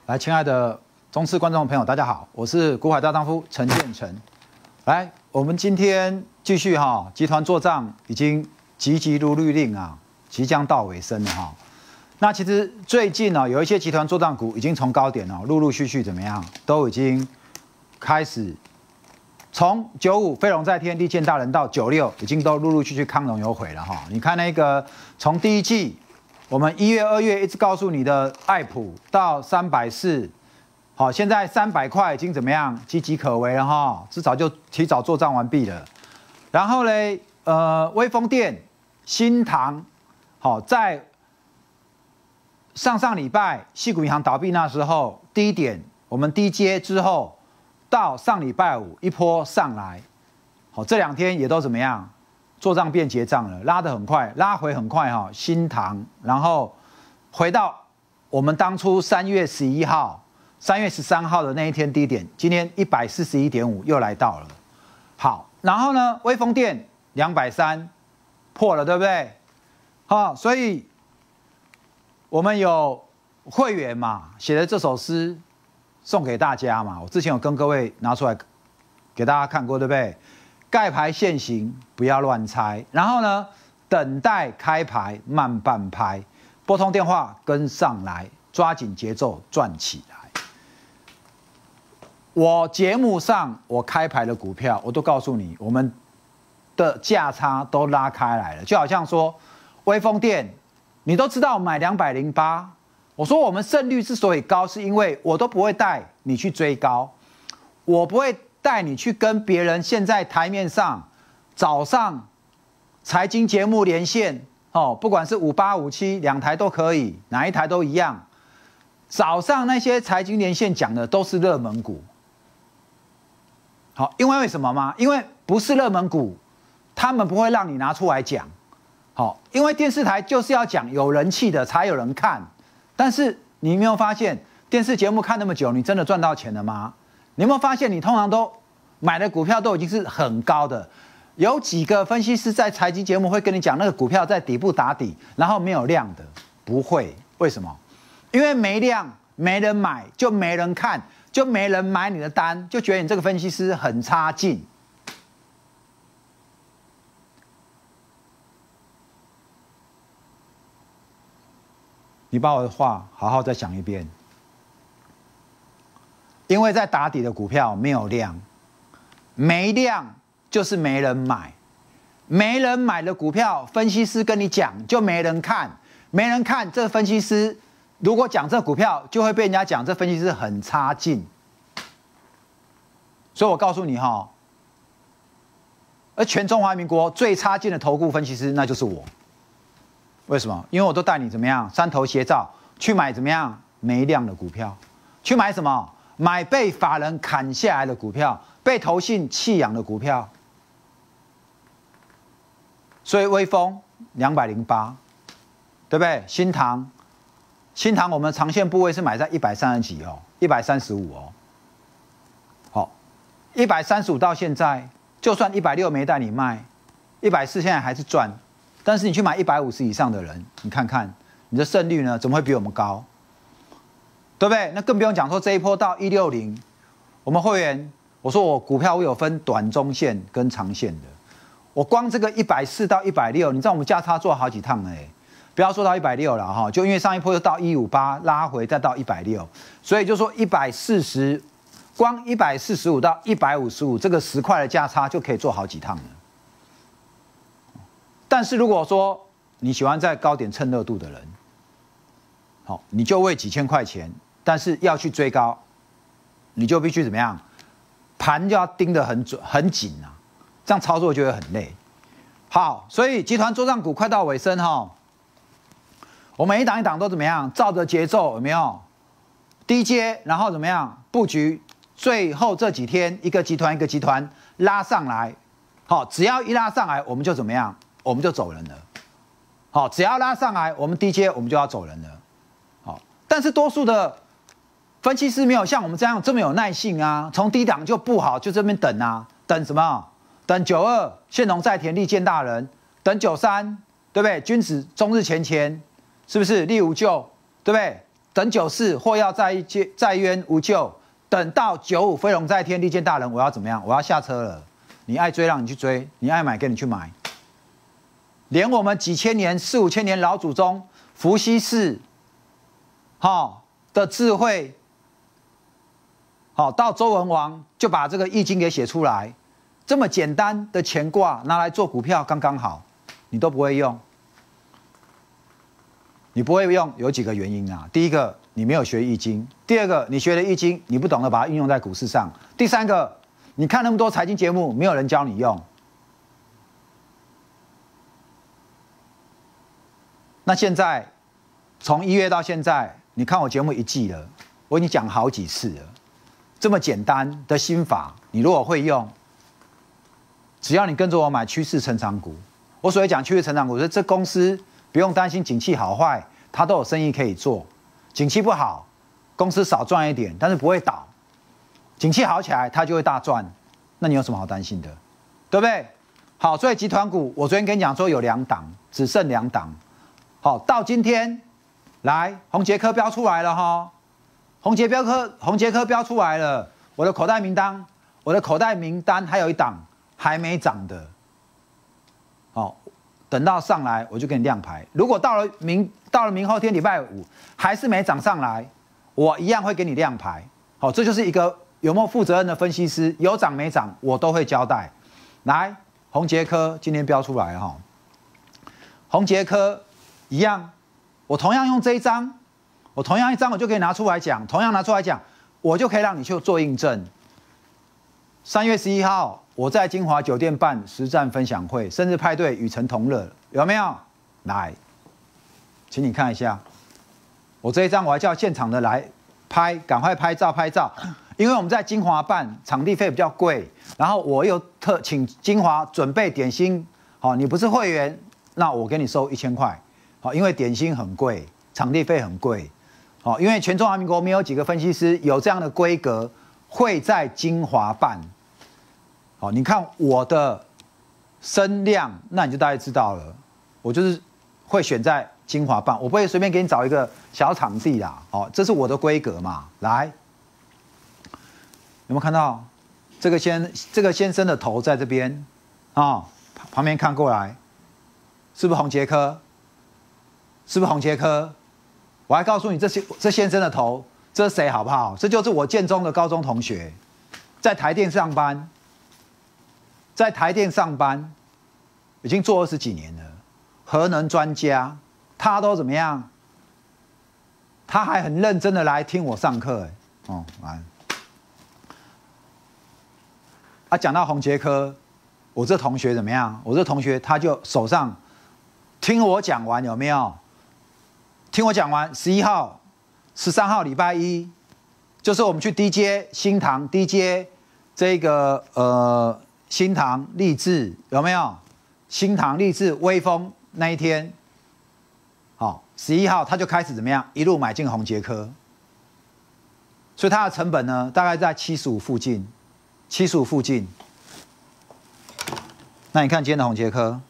来，亲爱的中视观众朋友，大家好，我是股海大丈夫陈建成。来，我们今天继续集团做账已经急急如律令啊，即将到尾声了哈。那其实最近呢，有一些集团做账股已经从高点陆陆续续怎么样，都已经开始从95飞龙在天、利剑大人到96，已经都陆陆续续康龙有悔了哈。你看那个从第一季。我们1月、2月一直告诉你的爱普到340，好，现在300块已经怎么样，岌岌可危了哈，至少就提早做账完毕了。然后嘞，威风电、新唐，好，在上礼拜矽谷银行倒闭那时候，低点我们低接之后，到上礼拜五一波上来，好，这2天也都怎么样？做账变结账了，拉得很快，拉回很快哈。新唐，然后回到我们当初3月11号、3月13号的那一天低点，今天141.5又来到了。好，然后呢，威风电230破了，对不对？好，所以我们有会员嘛写的这首诗送给大家嘛，我之前有跟各位拿出来给大家看过，对不对？盖牌现行，不要乱猜。然后呢，等待开牌，慢半拍，拨通电话跟上来，抓紧节奏赚起来。我节目上我开牌的股票，我都告诉你，我们的价差都拉开来了，就好像说威风电，你都知道买208，我说我们胜率之所以高，是因为我都不会带你去追高，我不会带你去跟别人现在台面上早上财经节目连线不管是58、57两台都可以，哪一台都一样。早上那些财经连线讲的都是热门股，好，因为什么吗？因为不是热门股，他们不会让你拿出来讲，好，因为电视台就是要讲有人气的才有人看。但是你有没有发现，电视节目看那么久，你真的赚到钱了吗？你有没有发现，你通常都买的股票都已经是很高的？有几个分析师在财经节目会跟你讲，那个股票在底部打底，然后没有量的，不会。为什么？因为没量，没人买，就没人看，就没人买你的单，就觉得你这个分析师很差劲。你把我的话好好再想一遍。因为在打底的股票没有量，没量就是没人买，没人买的股票，分析师跟你讲就没人看，没人看，这个分析师如果讲这股票，就会被人家讲这分析师很差劲。所以我告诉你而全中华民国最差劲的投顾分析师，那就是我。为什么？因为我都带你怎么样，山头斜照去买怎么样没量的股票，去买什么？买被法人砍下来的股票，被投信弃养的股票。所以威风208，对不对？新唐我们长线部位是买在130几135好，135到现在，就算160没带你卖，140现在还是赚。但是你去买150以上的人，你看看你的胜率呢，怎么会比我们高？对不对？那更不用讲说这一波到160，我们会员，我说我股票我有分短中线跟长线的，我光这个140到160，你知道我们价差做好几趟不要说到160了就因为上一波又到158拉回再到160，所以就说140，光145到155这个10块的价差就可以做好几趟了。但是如果说你喜欢在高点蹭热度的人，好，你就为几千块钱。但是要去追高，你就必须怎么样？盘就要盯得很准、很紧啊，这样操作就会很累。好，所以集团作战股快到尾声我们一档一档都怎么样？照着节奏有没有？低阶，然后怎么样布局？最后这几天一个集团一个集团拉上来，好，只要一拉上来，我们就怎么样？我们就走人了。好，只要拉上来，我们低阶我们就要走人了。好，但是多数的分析师没有像我们这样这么有耐性啊，从低档就不好，就这边等啊，等什么？等92现农在田利剑大人，等93，对不对？君子终日前，是不是？利无咎，对不对？ 等94或要再冤无救，等到95飞龙在天，利剑大人，我要怎么样？我要下车了。你爱追让你去追，你爱买给你去买。连我们几千年、4、5千年老祖宗伏羲氏，的智慧，到周文王就把这个易经给写出来，这么简单的乾卦拿来做股票刚刚好，你都不会用。你不会用有几个原因啊？第一个，你没有学易经；第二个，你学了易经，你不懂得把它运用在股市上；第三个，你看那么多财经节目，没有人教你用。那现在，从1月到现在，你看我节目1季了，我已经讲好几次了。这么简单的心法，你如果会用，只要你跟着我买趋势成长股，我所谓讲趋势成长股，就是这公司不用担心景气好坏，它都有生意可以做。景气不好，公司少赚一点，但是不会倒；景气好起来，它就会大赚。那你有什么好担心的？对不对？好，所以集团股，我昨天跟你讲说有2档，只剩2档。好，到今天，来宏捷科标出来了哈，宏捷科标出来了，我的口袋名单还有1档还没涨的，好，等到上来我就给你亮牌。如果到了明后天礼拜5还是没涨上来，我一样会给你亮牌。好，这就是一个有没有负责任的分析师，有涨没涨我都会交代。来，宏捷科今天标出来哈，宏捷科。一样，我同样用这一张，我同样一张我就可以拿出来讲，我就可以让你去做印证。3月11号，我在金华酒店办实战分享会，生日派对与陈同乐，有没有？来，请你看一下，我这一张我还叫现场的来拍，赶快拍照，因为我们在金华办，场地费比较贵，然后我又请金华准备点心，好，你不是会员，那我给你收1000块。好，因为点心很贵，场地费很贵，好，因为全中华民国没有几个分析师有这样的规格会在金华办。好，你看我的声量，那你就大概知道了，我就是会选在金华办，我不会随便给你找一个小场地啦。哦，这是我的规格嘛。来，有没有看到这个先生的头在这边啊？旁边看过来，是不是宏捷科？我还告诉你，这先生的头，这是谁好不好？这就是我建中的高中同学，在台电上班，已经做20几年了，核能专家，他都怎么样？他还很认真的来听我上课，来。讲到宏捷科，我这同学怎么样？我这同学他就手上听我讲完有没有？听我讲完，11号、13号礼拜一，就是我们去DJ新塘 DJ 这个新塘励志有没有？新塘励志威风那一天，好，11号他就开始怎么样？一路买进宏捷科，所以它的成本呢，大概在75附近。那你看今天的宏捷科，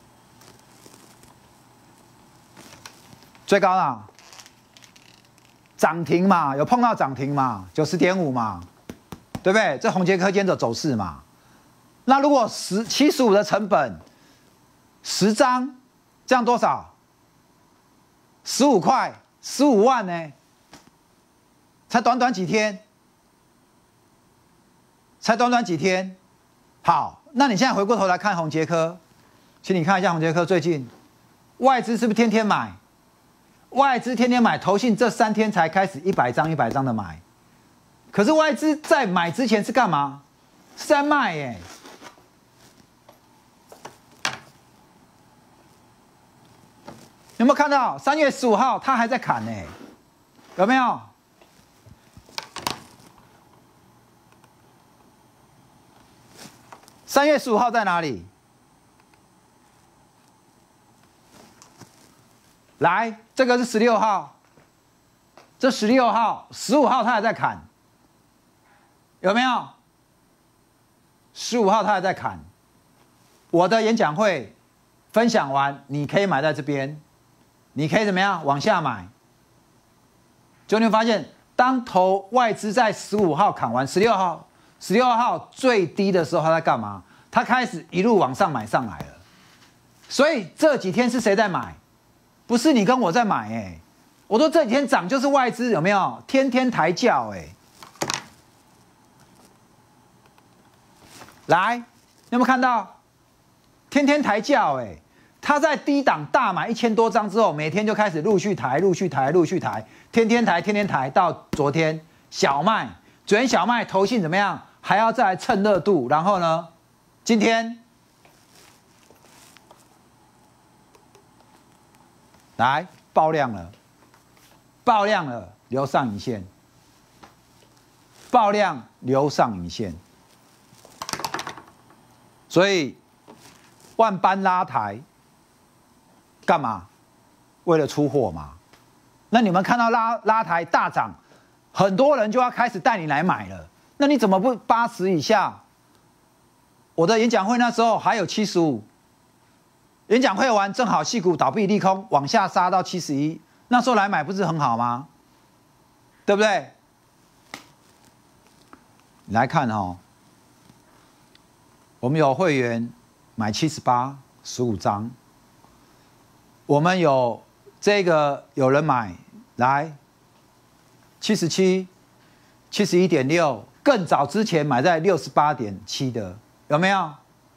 最高啦，涨停嘛，有碰到涨停嘛，90.5嘛，对不对？这宏捷科今天的走势嘛。那如果75的成本，10张，这样多少？15块，15万呢？才短短几天。好，那你现在回过头来看宏捷科，请你看一下宏捷科最近，外资是不是天天买？投信这3天才开始100张的买，可是外资在买之前是干嘛？是在卖耶。有没有看到3月15号他还在砍呢？有没有？3月15号在哪里？来，这个是16号，这16号、15号他还在砍，有没有？15号他还在砍。我的演讲会分享完，你可以买在这边，你可以怎么样往下买？ 就你会发现，当外资在15号砍完16号最低的时候，他在干嘛？他开始一路往上买上来了。所以这几天是谁在买？不是你跟我在买我说这几天涨就是外资有没有？天天抬轿来，你有没有看到？天天抬轿他在低档大买1000多张之后，每天就开始陆续抬，天天抬，到昨天小麦，昨天小麦投信怎么样？还要再来蹭热度，然后呢，今天来爆量了，留上影线，爆量留上影线，所以万般拉抬。干嘛？为了出货嘛。那你们看到拉抬大涨，很多人就要开始带你来买了。那你怎么不80以下？我的演讲会那时候还有75，演讲会完正好矽谷倒闭利空往下杀到71，那时候来买不是很好吗？对不对？你来看我们有会员买78 15张。我们有有人买来77、71.6，更早之前买在68.7的，有没有？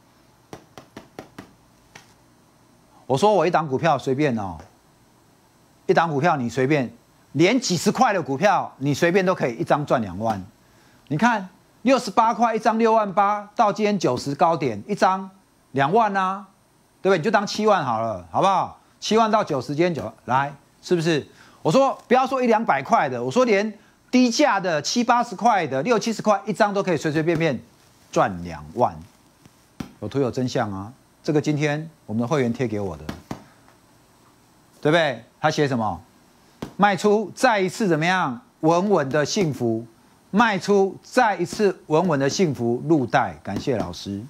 我说我一档股票随便一档股票你随便，连几十块的股票你随便都可以一张赚2万。你看68块一张6万8，到今天90高点一张2万啊，对不对？你就当7万好了，好不好？7万到90，今天来，是不是？我说不要说100、200块的，我说连低价的70、80块的60、70块一张都可以随随便便赚2万，有图有真相啊！这个今天我们的会员贴给我的，对不对？他写什么？卖出再一次怎么样？稳稳的幸福，卖出再一次稳稳的幸福，入袋。感谢老师。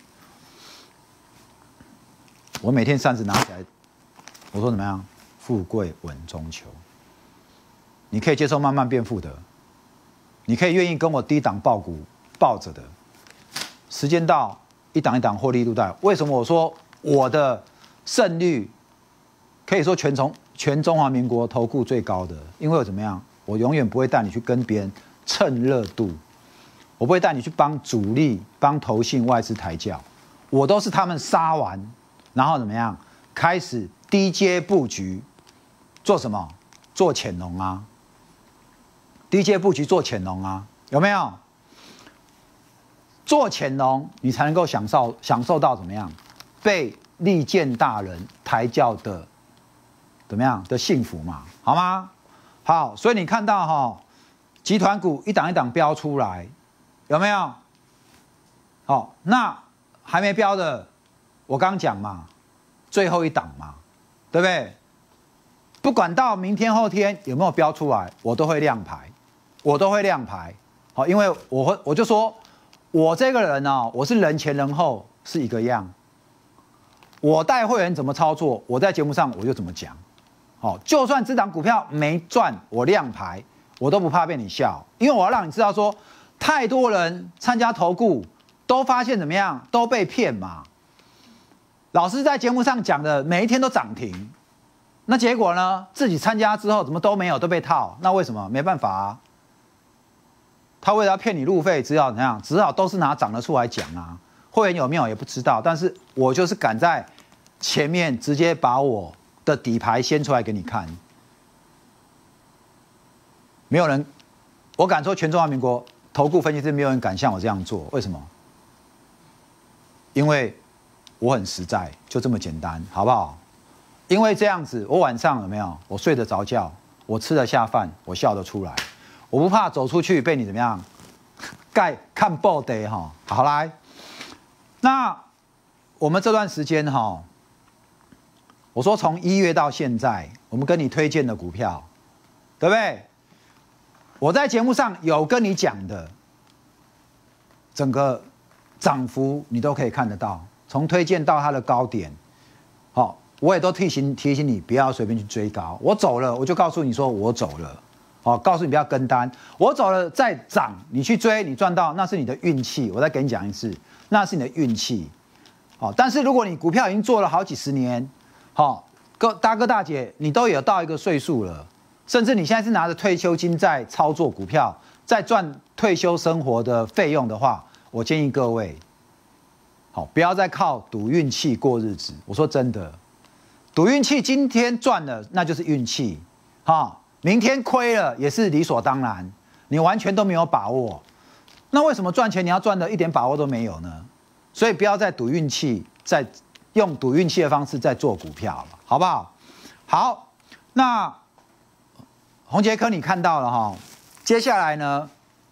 我每天扇子拿起来。我说怎么样？富贵稳中求。你可以接受慢慢变富的，你可以愿意跟我低档抱股抱着的。时间到，一档一档获利入袋。为什么我说我的胜率可以说全中华民国投顾最高的？因为我怎么样？我永远不会带你去跟别人蹭热度，我不会带你去帮主力、帮投信、外资抬轿，我都是他们杀完，然后怎么样？开始低阶布局，做什么？做潜龙啊！低阶布局做潜龙啊，有没有？做潜龙，你才能够享受到怎么样？被利剑大人抬轿的怎么样的幸福嘛？好吗？好，所以你看到集团股一档一档标出来，有没有？好，那还没标的，我刚讲嘛。最后一档嘛，对不对？不管到明天后天有没有标出来，我都会亮牌，好，因为我就说，我这个人我是人前人后是一个样，我带会员怎么操作，我在节目上我就怎么讲，就算这档股票没赚，我亮牌，我都不怕被你笑，因为我要让你知道说，太多人参加投顾都发现怎么样，都被骗嘛。老师在节目上讲的每一天都涨停，那结果呢？自己参加之后怎么都没有，都被套，那为什么？没办法啊。他为了要骗你路费，只好怎样？只好都是拿涨得出来讲啊。会员有没有也不知道，但是我就是赶在前面直接把我的底牌掀出来给你看。没有人，我敢说全中华民国投顾分析师没有人敢像我这样做，为什么？因为我很实在，就这么简单，好不好？因为这样子，我晚上有没有？我睡得着觉，我吃得下饭，我笑得出来，我不怕走出去被你怎么样看报的哈。好来，那我们这段时间我说从1月到现在，我们跟你推荐的股票，对不对？我在节目上有跟你讲的，整个涨幅你都可以看得到。从推荐到它的高点，我也都提醒你不要随便去追高。我走了，我就告诉你说我走了， 好，告诉你不要跟单。我走了再涨，你去追，你赚到，那是你的运气。我再跟你讲一次，那是你的运气。好，但是如果你股票已经做了好几十年，好，大哥大姐，你都有到一个岁数了，甚至你现在是拿着退休金在操作股票，在赚退休生活的费用的话，我建议各位，好，不要再靠赌运气过日子。我说真的，赌运气，今天赚了那就是运气，哈，明天亏了也是理所当然，你完全都没有把握。那为什么赚钱你要赚的一点把握都没有呢？所以不要再赌运气，再用赌运气的方式在做股票了，好不好？好，那宏捷科你看到了哈，接下来呢，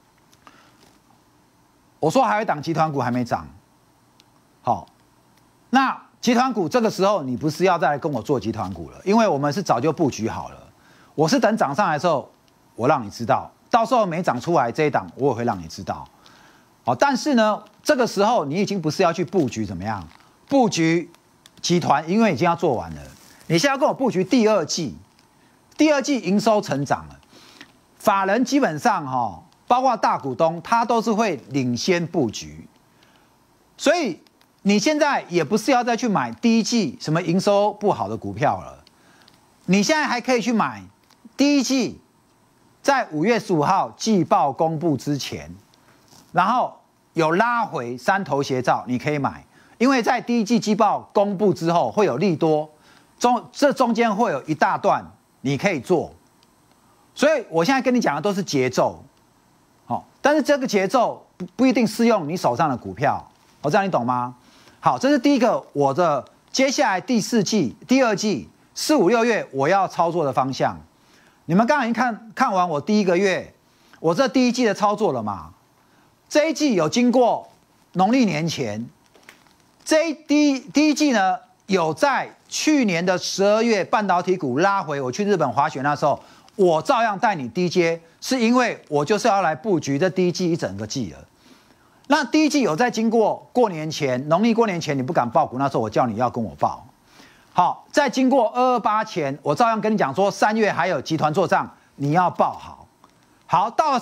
我说还有一档集团股还没涨，好，那集团股这个时候你不是要再来跟我做集团股了，因为我们是早就布局好了，我是等涨上来的时候我让你知道，到时候没涨出来这一档我也会让你知道，好，但是呢，这个时候你已经不是要去布局怎么样，布局集团，因为已经要做完了，你现在要跟我布局第二季营收成长了，法人基本上哈，包括大股东，他都是会领先布局，所以你现在也不是要再去买第一季什么营收不好的股票了，你现在还可以去买第一季在5月15号季报公布之前，然后有拉回三头斜照，你可以买，因为在第一季季报公布之后会有利多，这中间会有一大段你可以做，所以我现在跟你讲的都是节奏，好，但是这个节奏不一定适用你手上的股票，这样你懂吗？好，这是第一个我的接下来第4季、第2季4、5、6月我要操作的方向。你们刚才已经看完我第1个月，我这第1季的操作了嘛？这一季有经过农历年前，第一季呢有在去年的12月半导体股拉回，我去日本滑雪那时候，我照样带你低接，是因为我就是要来布局这第1季一整个季了。那第1季有在经过过年前，农历过年前你不敢报股，那时候我叫你要跟我报。好，在经过228前，我照样跟你讲说3月还有集团做账，你要报好。好，到了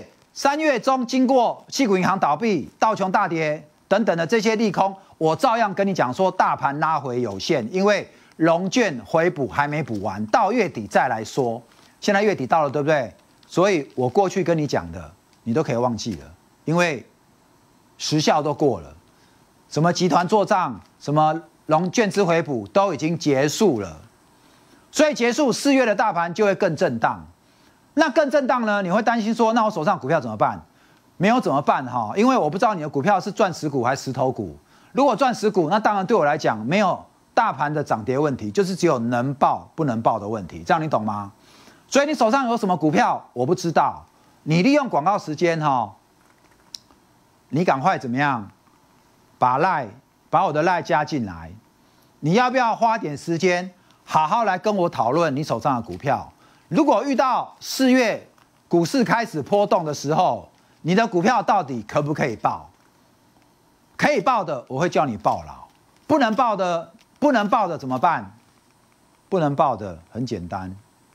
3月中经过矽谷银行倒闭、道琼大跌等等的这些利空，我照样跟你讲说大盘拉回有限，因为融券回补还没补完，到月底再来说。现在月底到了，对不对？所以我过去跟你讲的，你都可以忘记了，因为时效都过了，什么集团做账，什么融券资回补都已经结束了，所以结束4月的大盘就会更震荡。那更震荡呢？你会担心说，那我手上股票怎么办？没有怎么办哈？因为我不知道你的股票是钻石股还是石头股。如果钻石股，那当然对我来讲没有大盘的涨跌问题，就是只有能报不能报的问题。这样你懂吗？所以你手上有什么股票，我不知道。你利用广告时间哈，你赶快怎么样？把我的赖加进来。你要不要花点时间，好好来跟我讨论你手上的股票？如果遇到4月股市开始波动的时候，你的股票到底可不可以报？可以报的，我会叫你报牢；不能报的怎么办？不能报的很简单，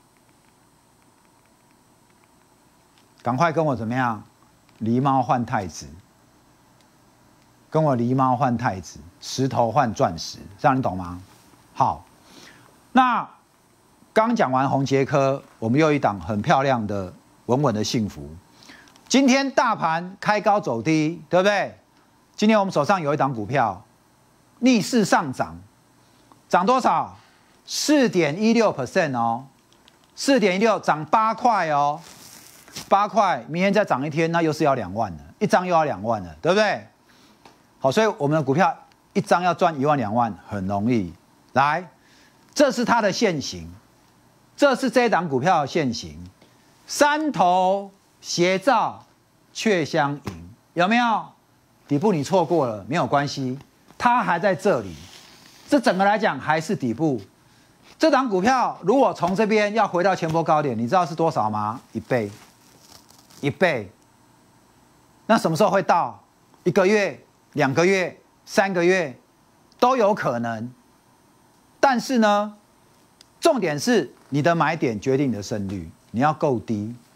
赶快跟我怎么样？狸猫换太子，跟我狸猫换太子，石头换钻石，这样你懂吗？好，那刚讲完宏捷科，我们又一档很漂亮的稳稳的幸福。今天大盘开高走低，对不对？今天我们手上有一档股票逆势上涨，涨多少？4.16% 哦，4.16涨8块哦，8块，明天再涨1天，那又是要2万了，一张又要2万了，对不对？好，所以我们的股票一张要赚1万2万很容易。来，这是它的现形。这是这一档股票的现形，三头斜照却相迎，有没有？底部你错过了没有关系，它还在这里，这整个来讲还是底部。这档股票如果从这边要回到前波高点，你知道是多少吗？1倍，1倍。那什么时候会到？1个月、2个月、3个月都有可能。但是呢，重点是你的买点决定你的胜率，你要够低，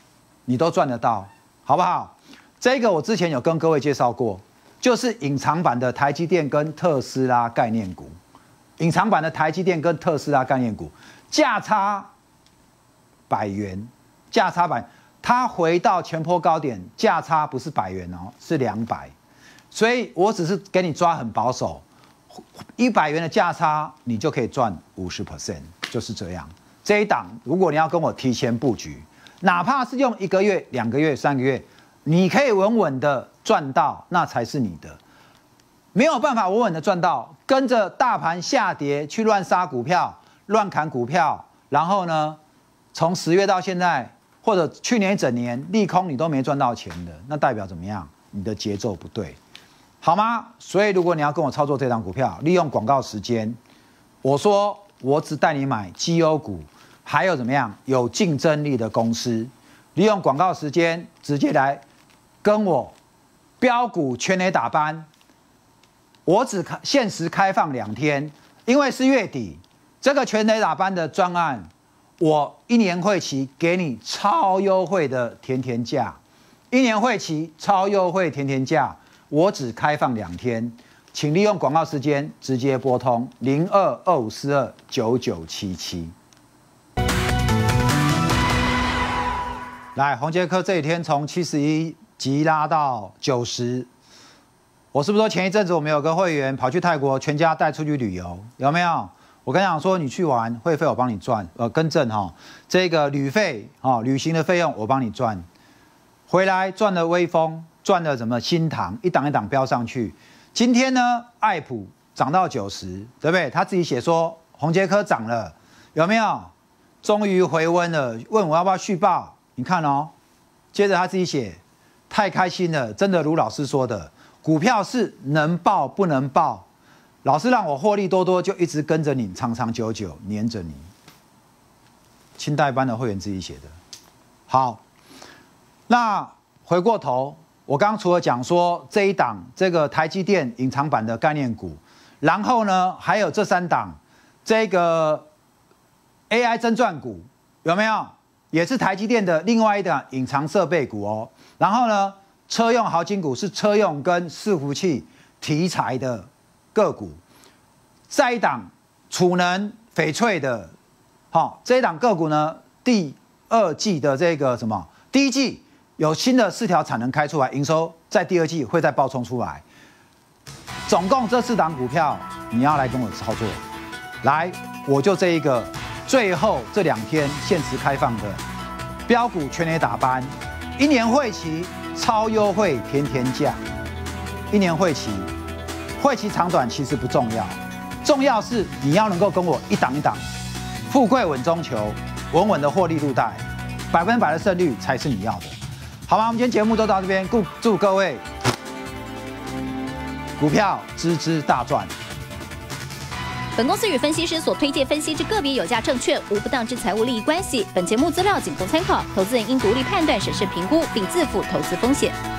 你都赚得到，好不好？这个我之前有跟各位介绍过，就是隐藏版的台积电跟特斯拉概念股，隐藏版的台积电跟特斯拉概念股价差100元，价差100，它回到前波高点价差不是100元哦，是200，所以我只是给你抓很保守，100元的价差你就可以赚50%，就是这样。这一档如果你要跟我提前布局，哪怕是用1个月、2个月、3个月，你可以稳稳的赚到，那才是你的。没有办法稳稳的赚到，跟着大盘下跌去乱杀股票、乱砍股票，然后呢，从10月到现在，或者去年一整年利空你都没赚到钱的，那代表怎么样？你的节奏不对，好吗？所以如果你要跟我操作这档股票，利用广告时间，我说我只带你买绩优股，还有怎么样有竞争力的公司，利用广告时间直接来跟我标股全垒打班。我只限时开放2天，因为是月底，这个全垒打班的专案，我1年会期给你超优惠的甜甜价，1年会期超优惠甜甜价，我只开放2天，请利用广告时间直接拨通0225429977。来，宏捷科这几天从71急拉到90。我是不是说前一阵子我们有个会员跑去泰国，全家带出去旅游，有没有？我跟你讲说，你去玩会费我帮你赚，更正哈，这个旅费旅行的费用我帮你赚，回来赚了威风，赚了什么新唐，一档一档飙上去。今天呢，爱普涨到90，对不对？他自己写说宏捷科涨了，有没有？终于回温了，问我要不要续报？你看哦，接着他自己写，太开心了，真的如老师说的。股票是能报不能报，老师让我获利多多，就一直跟着你，长长久久黏着你。清代班的会员自己写的。好，那回过头，我刚刚除了讲说这一档这个台积电隐藏版的概念股，然后呢还有这3档这个 AI 真赚股，有没有？也是台积电的另外一档隐藏设备股哦。然后呢？车用豪金股是车用跟伺服器题材的个股，再一档储能翡翠的，这一档个股呢，第2季的这个什么，第1季有新的4条产能开出来，营收在第2季会再爆冲出来。总共这4档股票你要来跟我操作，来，我就这一个最后这2天限时开放的标股全垒打班，1年会期。超优惠甜甜价，1年会期，会期长短其实不重要，重要是你要能够跟我一档一档，富贵稳中求，稳稳的获利入袋，100%的胜率才是你要的，好吗？我们今天节目都到这边，祝各位股票支支大赚。 本公司与分析师所推荐分析之个别有价证券无不当之财务利益关系。本节目资料仅供参考，投资人应独立判断、审慎评估，并自负投资风险。